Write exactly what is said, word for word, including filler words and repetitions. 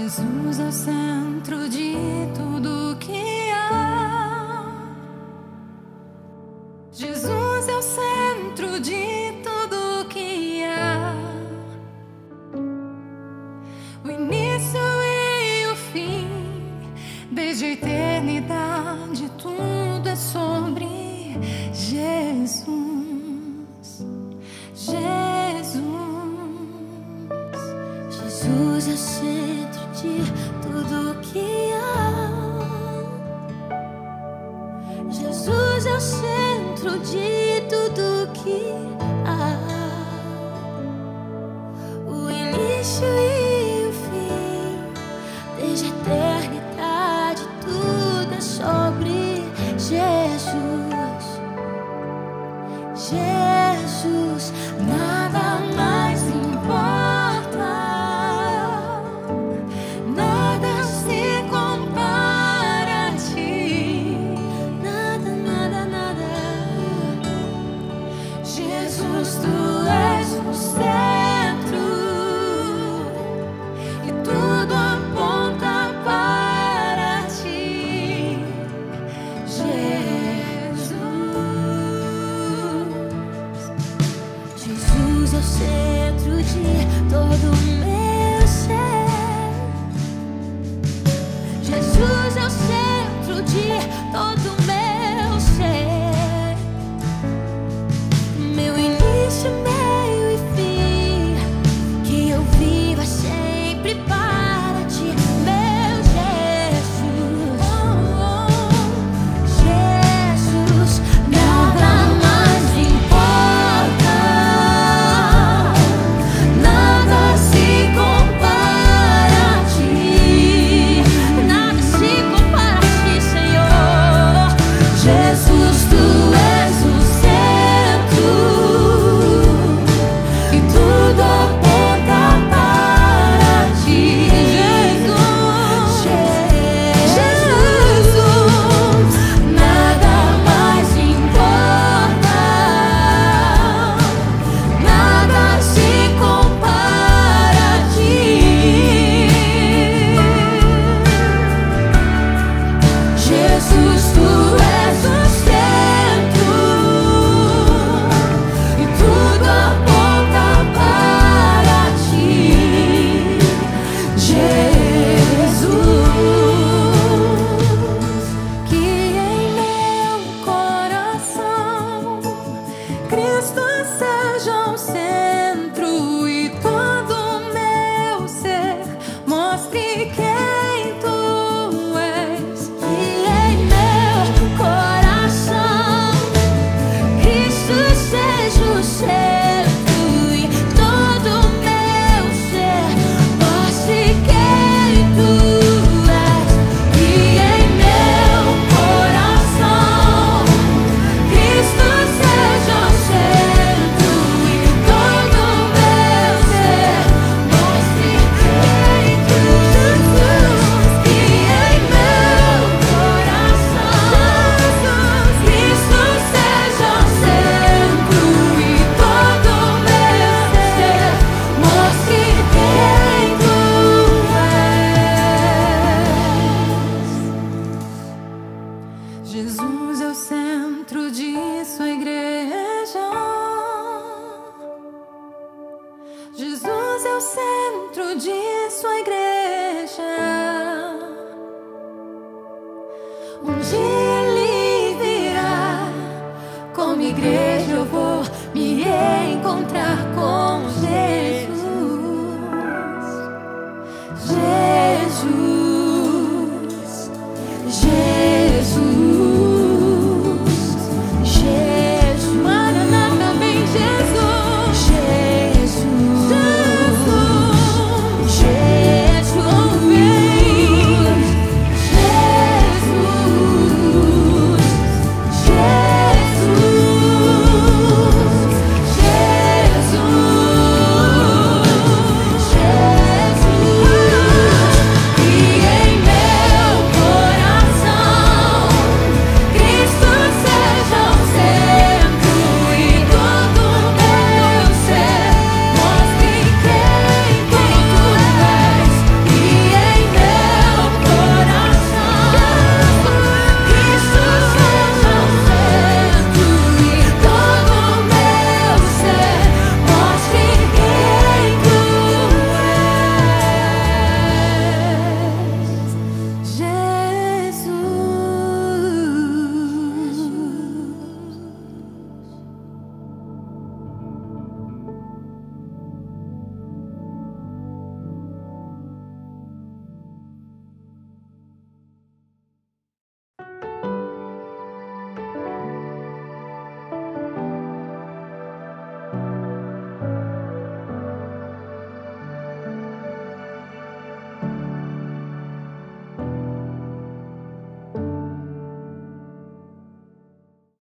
Jesus é o centro de tudo que há. Jesus é o centro de tudo que há. O início e o fim, desde a eternidade, tudo é sobre Jesus. Jesus. Jesus é o centro de tudo que há. Jesus é o centro de tudo que há. O início e o fim, desde a eternidade, tudo é sobre Jesus. Jesus, nada mais importa, nada se compara a ti, nada, nada, nada. Jesus, tu és o centro e tudo aponta para ti, Jesus. Jesus é o centro de todo o meu ser. Jesus é o centro de todo o meu ser. Meu início, meio e fim, que eu vivo é sempre para ti, meu Jesus. Oh, oh, Jesus, nada mais importa, nada se compara a ti, nada se compara a ti, Senhor. Jesus, tu és o centro e tudo aponta para ti, Jesus. Jesus, nada mais importa, nada se compara a ti, Jesus. Tu és o centro e tudo aponta para ti, Jesus. Que em meu coração Cristo seja o centro e todo o meu ser mostre quem tu és. Que em meu coração Cristo seja o centro e todo o meu ser mostre quem tu és. Que em meu coração Cristo seja o centro e todo o meu ser mostre quem tu és. Que em meu coração Cristo seja o centro e todo o meu ser mostre quem tu és. Jesus é o centro de sua igreja. Jesus é o centro de sua igreja. Um dia ele virá, como igreja eu vou me encontrar com Jesus. Jesus, Jesus.